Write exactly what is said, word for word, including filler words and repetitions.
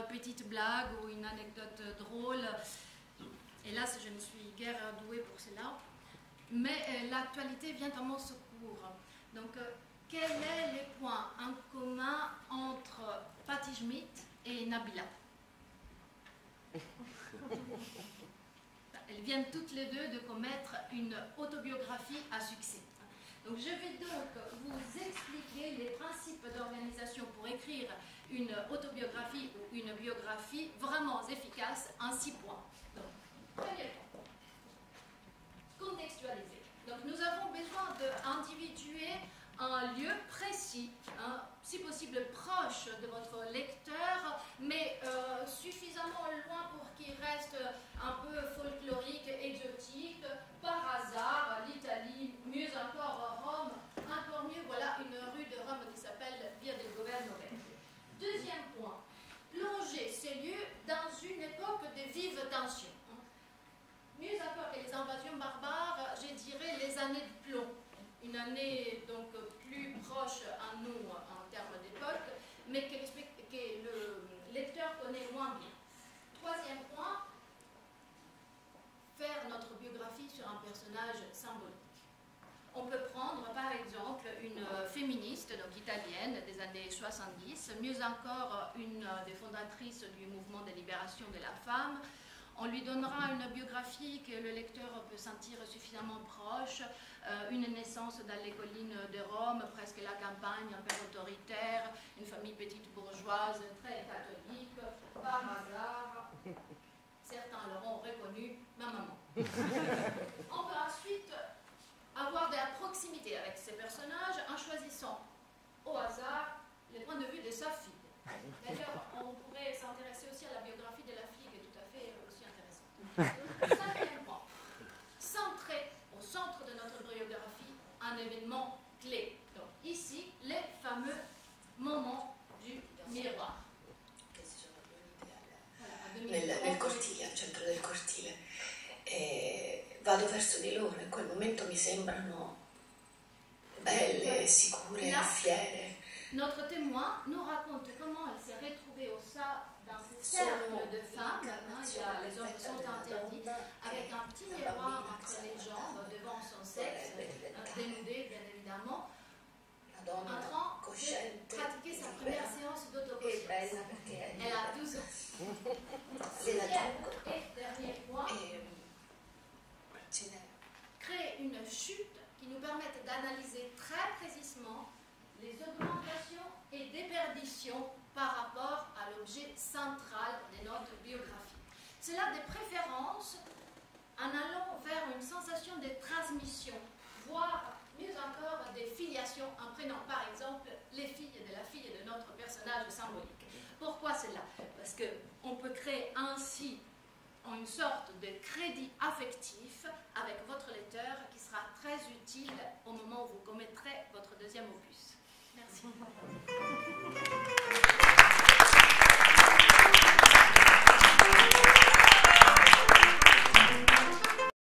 petite blague ou une anecdote drôle. Hélas, je ne suis guère douée pour cela. Mais euh, l'actualité vient à mon secours. Donc, euh, quels sont les points en commun entre Patti Schmidt et Nabila? Elles viennent toutes les deux de commettre une autobiographie à succès. Donc je vais donc vous expliquer les principes d'organisation pour écrire une autobiographie ou une biographie vraiment efficace en six points. Donc, premier point. Contextualiser. Donc nous avons besoin d'individuer un lieu précis, hein, si possible proche de votre lecteur, mais euh, suffisamment loin pour qu'il reste un peu folklorique, exotique, par hasard, l'Italie, mieux encore Rome, encore mieux, voilà une rue de Rome qui s'appelle Via del Governore. Deuxième point, plonger ces lieux dans une époque de vive tension. Mieux encore que les invasions barbares, je dirais les années de plomb. Une année donc plus proche à nous en termes d'époque, mais que, que le lecteur connaît moins bien. Troisième point, faire notre biographie sur un personnage symbolique. On peut prendre par exemple une féministe, donc italienne, des années soixante-dix, mieux encore une des fondatrices du mouvement de libération de la femme. On lui donnera une biographie que le lecteur peut sentir suffisamment proche, euh, une naissance dans les collines de Rome, presque la campagne, un père autoritaire, une famille petite bourgeoise, très catholique, par hasard. Certains l'auront reconnu, ma maman. On peut ensuite avoir de la proximité avec ces personnages en choisissant au hasard les points de vue de sa fille. D'ailleurs, on pourrait s'intéresser aussi à la biographie de la fille, qui est tout à fait aussi intéressante. Cinquième point, centrer au centre de notre biographie un événement clé. Donc ici, les fameux moments du miroir. Nel, nel cortile, al centro del cortile, e vado verso di loro, in quel momento mi sembrano belle, sicure, fiere. Notre témoin nous raconte comment elle s'est retrouvée au sein dans ce cercle de femmes, hein, il y a, les hommes sont interdits, avec un petit miroir entre les jambes devant son sexe, dénudé bien évidemment, en train de pratiquer sa première séance d'autoconscience. Elle a douze ans. Sixième et dernier point, créer une chute qui nous permette d'analyser très précisément les augmentations et déperditions par rapport à l'objet central de notre biographie. Cela de préférence en allant vers une sensation de transmission, voire mieux encore des filiations, en prenant par exemple les filles de la fille de notre personnage symbolique. Pourquoi cela? Parce qu'on peut créer ainsi une sorte de crédit affectif avec votre lecteur qui sera très utile au moment où vous